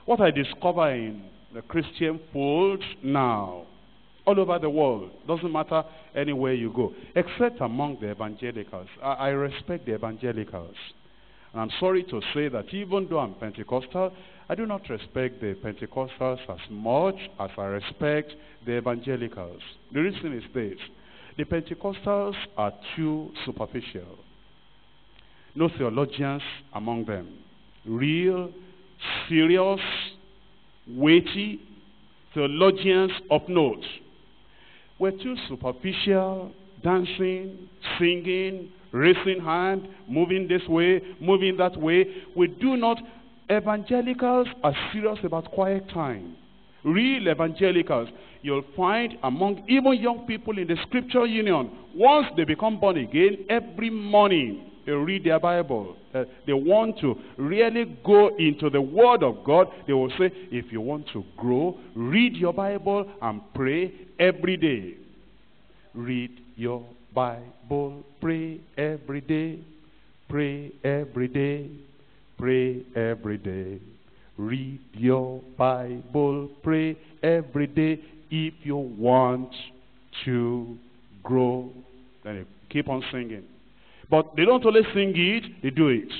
What I discover in the Christian fold now, all over the world, doesn't matter anywhere you go, except among the evangelicals. I respect the evangelicals. And I'm sorry to say that even though I'm Pentecostal, I do not respect the Pentecostals as much as I respect the evangelicals. The reason is this: the Pentecostals are too superficial. No theologians among them. Real, serious, weighty theologians of note. We're too superficial, dancing, singing, raising hand, moving this way, moving that way. We do not. Evangelicals are serious about quiet time. Real evangelicals, you'll find among even young people in the Scripture Union, once they become born again, every morning they read their Bible. They want to really go into the Word of God. They will say, if you want to grow, read your Bible and pray every day. Read your Bible, pray every day, pray every day, pray every day. Read your Bible, pray every day if you want to grow. Then you keep on singing. But they don't only sing it, they do it.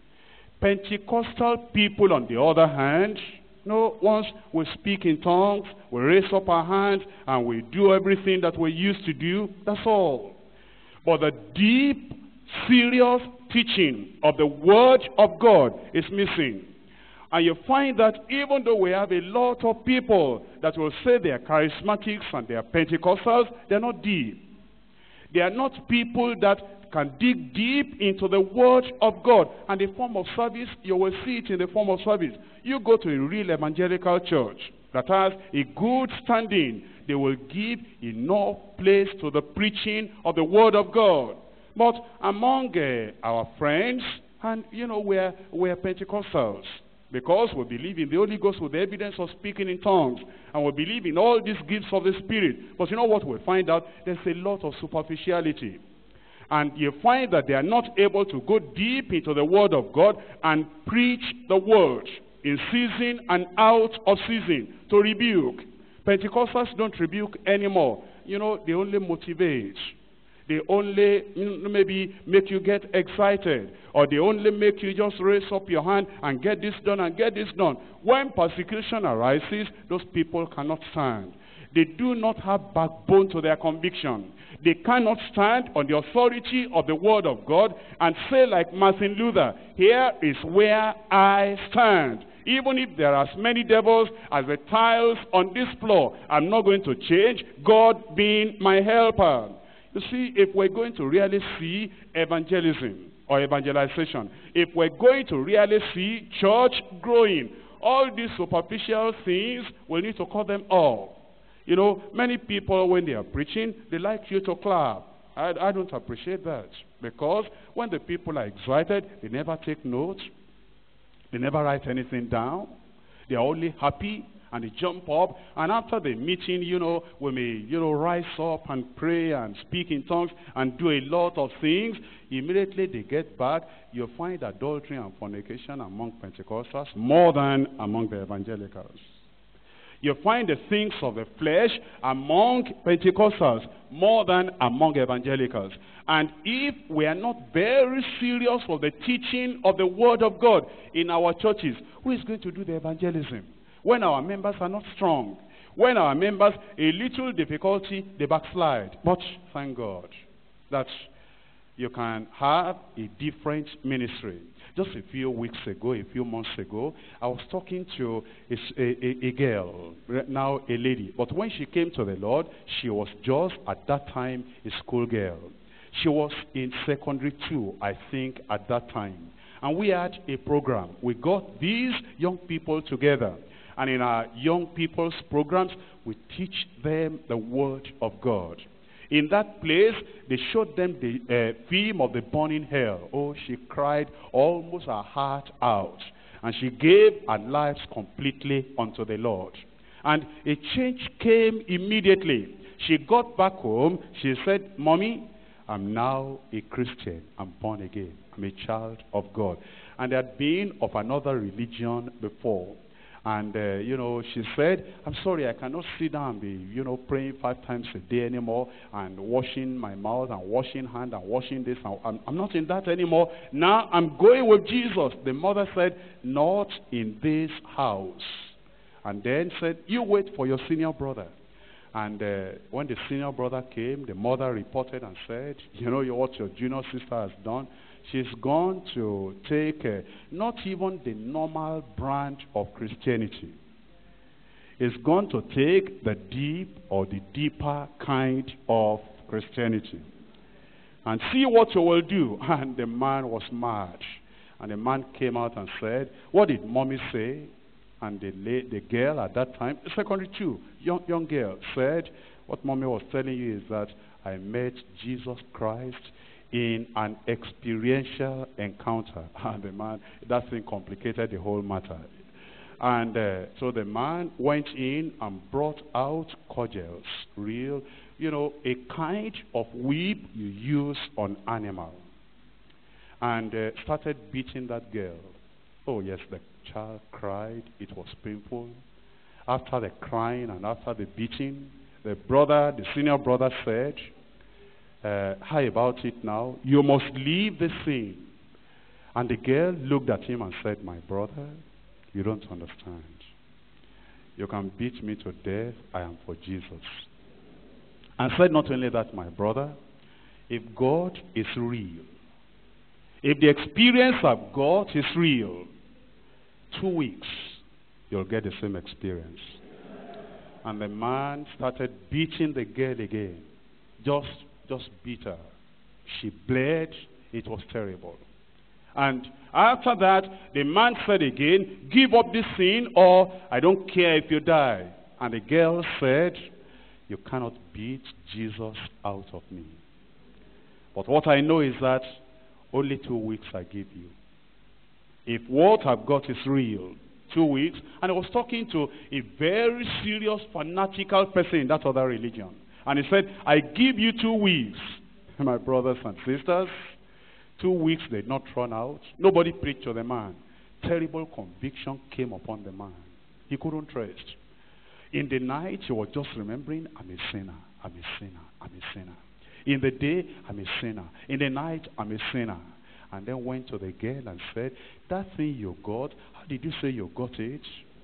Pentecostal people, on the other hand, once we speak in tongues, we raise up our hands, and we do everything that we used to do, that's all. But the deep, serious teaching of the Word of God is missing. And you find that even though we have a lot of people that will say they are charismatics and they are Pentecostals, they're not deep. They are not people that can dig deep into the Word of God. And the form of service, you will see it in the form of service. You go to a real evangelical church that has a good standing, they will give enough place to the preaching of the Word of God. But among our friends, and we're Pentecostals, because we believe in the Holy Ghost with the evidence of speaking in tongues, and we believe in all these gifts of the Spirit. But you know what we find out? There's a lot of superficiality. And you find that they are not able to go deep into the Word of God and preach the Word in season and out of season to rebuke. Pentecostals don't rebuke anymore. They only motivate. They only maybe make you get excited, or they only make you just raise up your hand and get this done and get this done. When persecution arises, those people cannot stand. They do not have backbone to their conviction. They cannot stand on the authority of the Word of God and say like Martin Luther, here is where I stand. Even if there are as many devils as the tiles on this floor, I'm not going to change, God being my helper. You see, if we're going to really see evangelism or evangelization, if we're going to really see church growing, all these superficial things, we need to cut them off. Many people, when they are preaching, they like you to clap. I don't appreciate that, because when the people are excited, they never take notes. They never write anything down. They are only happy, and they jump up. And after the meeting, we may, rise up and pray and speak in tongues and do a lot of things. Immediately they get back, you find adultery and fornication among Pentecostals more than among the evangelicals. You find the things of the flesh among Pentecostals more than among evangelicals. And if we are not very serious for the teaching of the Word of God in our churches, who is going to do the evangelism? When our members are not strong, when our members, a little difficulty, they backslide. But thank God that you can have a different ministry. Just a few weeks ago, a few months ago, I was talking to a girl, now a lady. But when she came to the Lord, she was just at that time a schoolgirl. She was in secondary 2, I think, at that time. And we had a program. We got these young people together. And in our young people's programs, we teach them the Word of God. In that place, they showed them the theme of the burning hell. Oh, she cried almost her heart out. And she gave her life completely unto the Lord. And a change came immediately. She got back home. She said, Mommy, I'm now a Christian. I'm born again. I'm a child of God. And they had been of another religion before. And, she said, I'm sorry, I cannot sit down and be, praying 5 times a day anymore and washing my mouth and washing hand and washing this. I'm not in that anymore. Now I'm going with Jesus. The mother said, not in this house. And then said, you wait for your senior brother. And when the senior brother came, the mother reported and said, what your junior sister has done? She's gone to take not even the normal branch of Christianity. It's gone to take the deep or the deeper kind of Christianity. And see what you will do. And the man was mad. And the man came out and said, what did mommy say? And the girl at that time, secondary 2, young girl, said, what mommy was telling you is that I met Jesus Christ in an experiential encounter. And the man, that thing complicated the whole matter. And so the man went in and brought out cudgels, real, a kind of whip you use on animal. And started beating that girl. Oh yes, the child cried. It was painful. After the crying and after the beating, the senior brother said, how about it now? You must leave the scene. And the girl looked at him and said, my brother, you don't understand. You can beat me to death. I am for Jesus. And said, not only that, my brother, if God is real, if the experience of God is real, 2 weeks, you'll get the same experience. And the man started beating the girl again. Just beat her. She bled. It was terrible. And after that, the man said again, give up this sin or I don't care if you die. And the girl said, you cannot beat Jesus out of me. But what I know is that only 2 weeks I give you. If what I've got is real, 2 weeks. And I was talking to a very serious fanatical person in that other religion. And he said, I give you 2 weeks. My brothers and sisters, 2 weeks did not run out. Nobody preached to the man. Terrible conviction came upon the man. He couldn't rest. In the night, he was just remembering, I'm a sinner, I'm a sinner, I'm a sinner. In the day, I'm a sinner. In the night, I'm a sinner. And then went to the girl and said, that thing you got, how did you say you got it?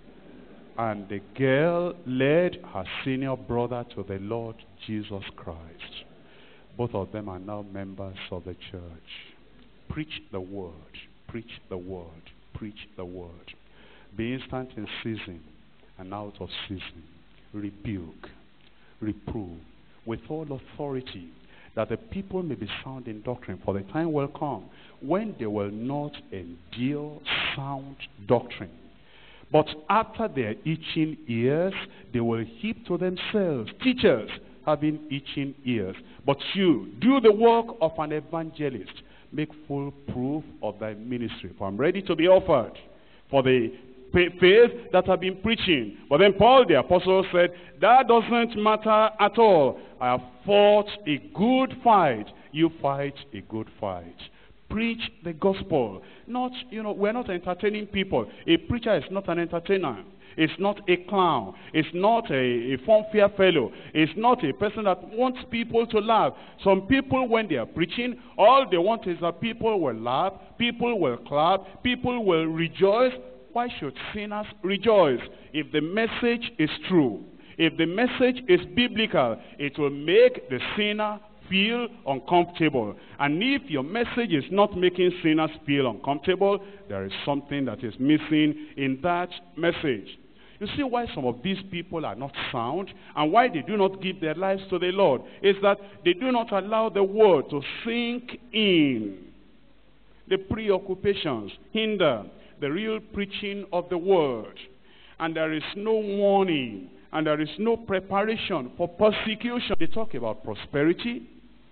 And the girl led her senior brother to the Lord Jesus Christ. Both of them are now members of the church. Preach the word. Preach the word. Preach the word. Be instant in season and out of season. Rebuke. Reprove. With all authority, that the people may be sound in doctrine. For the time will come when they will not endure sound doctrine. But after their itching ears, they will heap to themselves teachers having itching ears. But you, do the work of an evangelist. Make full proof of thy ministry. For I'm ready to be offered for the faith that I've been preaching. But then Paul the apostle said, that doesn't matter at all. I have fought a good fight. You fight a good fight. Preach the gospel. Not, we're not entertaining people. A preacher is not an entertainer. It's not a clown. It's not a fun-fair fellow. It's not a person that wants people to laugh. Some people, when they are preaching, all they want is that people will laugh, people will clap, people will rejoice. Why should sinners rejoice? If the message is true, if the message is biblical, it will make the sinner feel uncomfortable. And if your message is not making sinners feel uncomfortable, there is something that is missing in that message. You see why some of these people are not sound and why they do not give their lives to the Lord is that they do not allow the word to sink in. The preoccupations hinder the real preaching of the word. And there is no warning and there is no preparation for persecution. They talk about prosperity.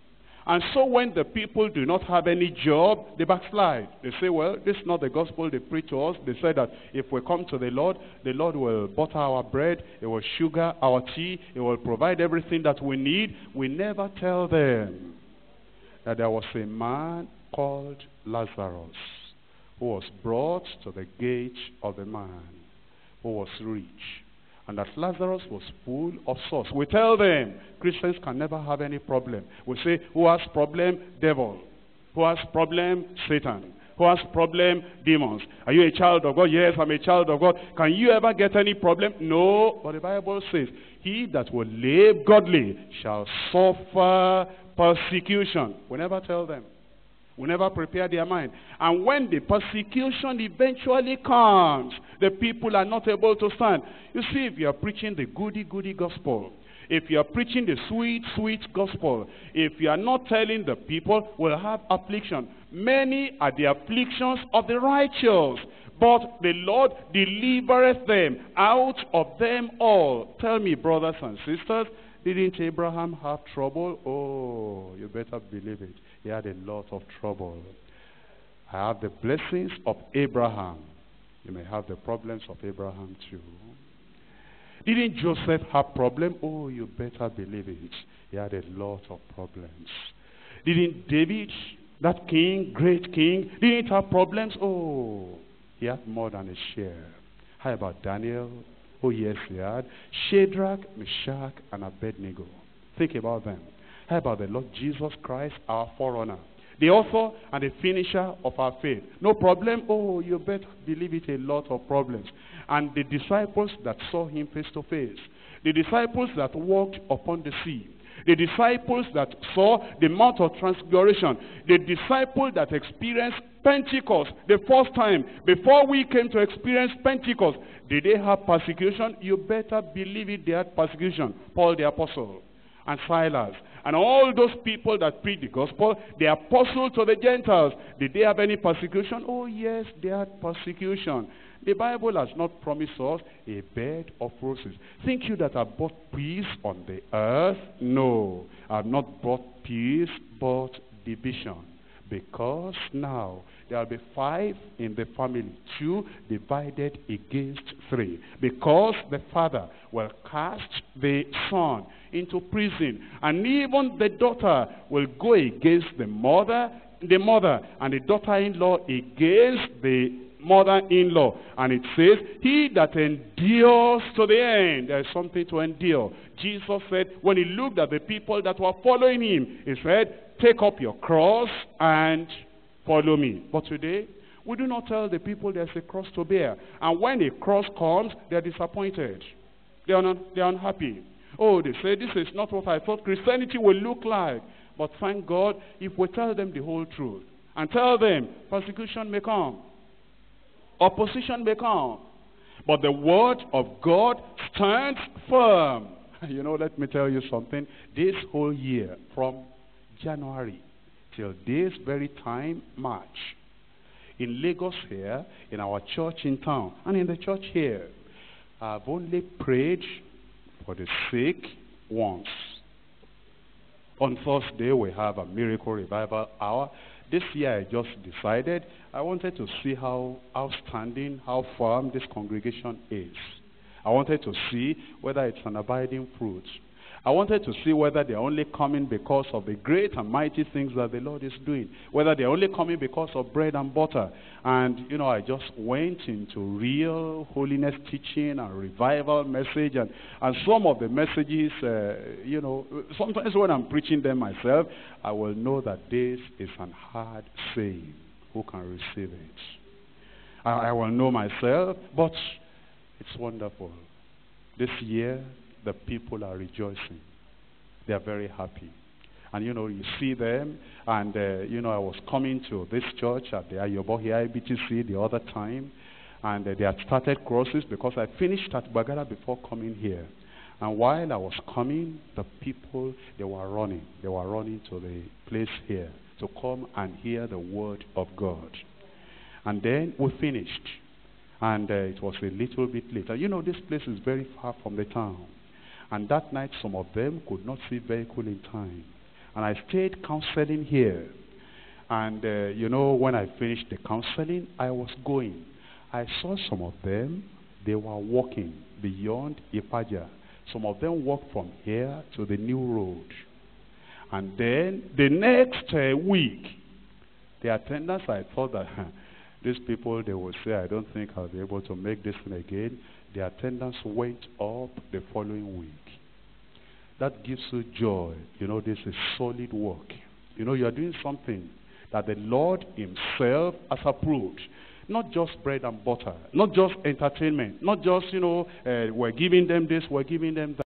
And so when the people do not have any job, they backslide. They say, well, this is not the gospel they preach to us. They say that if we come to the Lord will butter our bread, He will sugar our tea, He will provide everything that we need. We never tell them that there was a man called Lazarus who was brought to the gate of the man. who was rich, and that Lazarus was full of sores. We tell them Christians can never have any problem. We say, who has problem? Devil. Who has problem? Satan. Who has problem? Demons. Are you a child of God? Yes, I'm a child of God. Can you ever get any problem? No. But the Bible says, he that will live godly shall suffer persecution. We never tell them. We never prepare their mind. And when the persecution eventually comes, the people are not able to stand. You see, if you are preaching the goody gospel, if you are preaching the sweet gospel, if you are not telling the people, we'll have affliction. Many are the afflictions of the righteous, but the Lord delivereth them out of them all. Tell me, brothers and sisters, didn't Abraham have trouble? Oh, you better believe it. He had a lot of trouble. I have the blessings of Abraham. You may have the problems of Abraham too. Didn't Joseph have problem? Oh, you better believe it. He had a lot of problems. Didn't David, that king, great king, didn't have problems? Oh, he had more than a share. How about Daniel? Oh, yes, he had. Shadrach, Meshach, and Abednego. Think about them. How about the Lord Jesus Christ, our forerunner, the author and the finisher of our faith? No problem? Oh, you better believe it, a lot of problems. And the disciples that saw him face to face, the disciples that walked upon the sea, the disciples that saw the Mount of Transfiguration, the disciples that experienced Pentecost the first time, before we came to experience Pentecost, did they have persecution? You better believe it, they had persecution. Paul the apostle and Silas and all those people that preach the gospel, the apostle to the Gentiles, did they have any persecution? Oh yes, they had persecution. The Bible has not promised us a bed of roses. Think you that have brought peace on the earth? No, I have not brought peace, but division. Because now there will be 5 in the family, 2 divided against 3. Because the father will cast the son into prison, and even the daughter will go against the mother, and the daughter-in-law against the mother-in-law. And it says, he that endures to the end, there is something to endure. Jesus said, when he looked at the people that were following him, he said, take up your cross and follow me. But today, we do not tell the people there's a cross to bear. And when a cross comes, they're disappointed. They're unhappy. Oh, they say, this is not what I thought Christianity will look like. But thank God, if we tell them the whole truth, and tell them persecution may come, opposition may come, but the word of God stands firm. You know, let me tell you something. This whole year, from January till this very time, March, in Lagos here, in our church in town, and in the church here, I've only prayed for the sick once. On Thursday, we have a miracle revival hour. This year, I just decided I wanted to see how outstanding, how firm this congregation is. I wanted to see whether it's an abiding fruit. I wanted to see whether they're only coming because of the great and mighty things that the Lord is doing. Whether they're only coming because of bread and butter. And, you know, I just went into real holiness teaching and revival message. And some of the messages, you know, sometimes when I'm preaching them myself, I will know that this is an hard saying. Who can receive it? I will know myself, but it's wonderful. This year, the people are rejoicing. They are very happy. And you know, you see them, and you know, I was coming to this church at the Ayobo here, IBTC, the other time, and they had started crosses because I finished at Bagara before coming here. And while I was coming, the people, they were running to the place here to come and hear the word of God. And then we finished, and it was a little bit later. You know, this place is very far from the town. And that night, some of them could not see vehicle in time. And I stayed counseling here. And, you know, when I finished the counseling, I was going. I saw some of them, they were walking beyond Ipaja. Some of them walked from here to the new road. And then the next week, the attendants, I thought that these people, they will say, I don't think I'll be able to make this thing again. the attendance went up the following week. That gives you joy. You know, this is solid work. You know, you are doing something that the Lord himself has approved. Not just bread and butter. Not just entertainment. Not just, we're giving them this, we're giving them that.